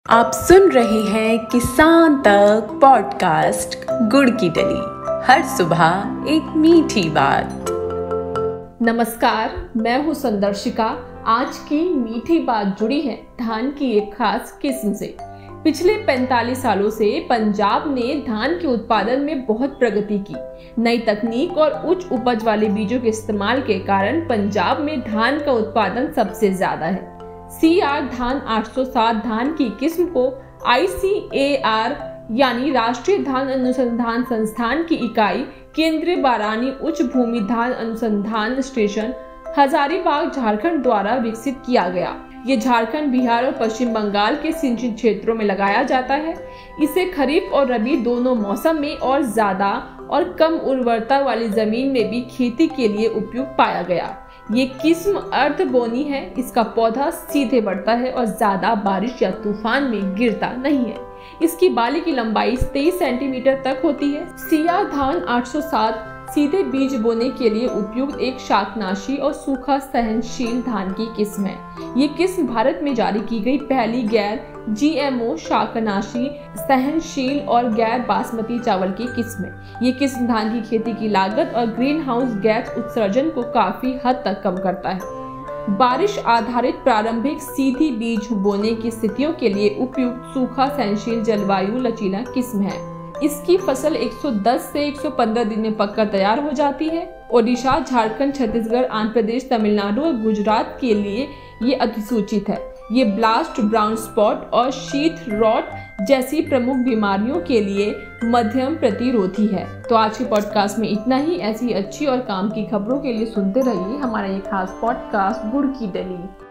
आप सुन रहे हैं किसान तक पॉडकास्ट गुड़ की डली, हर सुबह एक मीठी बात। नमस्कार, मैं हूँ संदर्शिका। आज की मीठी बात जुड़ी है धान की एक खास किस्म से। पिछले 45 सालों से पंजाब ने धान के उत्पादन में बहुत प्रगति की। नई तकनीक और उच्च उपज वाले बीजों के इस्तेमाल के कारण पंजाब में धान का उत्पादन सबसे ज्यादा है। CR धान 807 धान की किस्म को ICAR यानी राष्ट्रीय धान अनुसंधान संस्थान की इकाई केंद्रीय बारानी उच्च भूमि धान अनुसंधान स्टेशन हजारीबाग झारखंड द्वारा विकसित किया गया। ये झारखंड, बिहार और पश्चिम बंगाल के सिंचित क्षेत्रों में लगाया जाता है। इसे खरीफ और रबी दोनों मौसम में और ज्यादा और कम उर्वरता वाली जमीन में भी खेती के लिए उपयुक्त पाया गया। ये किस्म अर्ध बोनी है। इसका पौधा सीधे बढ़ता है और ज्यादा बारिश या तूफान में गिरता नहीं है। इसकी बाली की लंबाई 23 सेंटीमीटर तक होती है। CR धान 807 सीधे बीज बोने के लिए उपयुक्त एक शाकनाशी और सूखा सहनशील धान की किस्म है। ये किस्म भारत में जारी की गई पहली गैर GMO शाकनाशी सहनशील और गैर बासमती चावल की किस्म है। ये किस्म धान की खेती की लागत और ग्रीन हाउस गैस उत्सर्जन को काफी हद तक कम करता है। बारिश आधारित प्रारंभिक सीधी बीज बोने की स्थितियों के लिए उपयुक्त सूखा सहनशील जलवायु लचीला किस्म है। इसकी फसल 110 से 115 दिन में पककर तैयार हो जाती है। ओडिशा, झारखंड, छत्तीसगढ़, आंध्र प्रदेश, तमिलनाडु और गुजरात के लिए ये अधिसूचित है। ये ब्लास्ट, ब्राउन स्पॉट और शीत रॉट जैसी प्रमुख बीमारियों के लिए मध्यम प्रतिरोधी है। तो आज के पॉडकास्ट में इतना ही। ऐसी अच्छी और काम की खबरों के लिए सुनते रहिए हमारा ये खास पॉडकास्ट गुड़ की डली।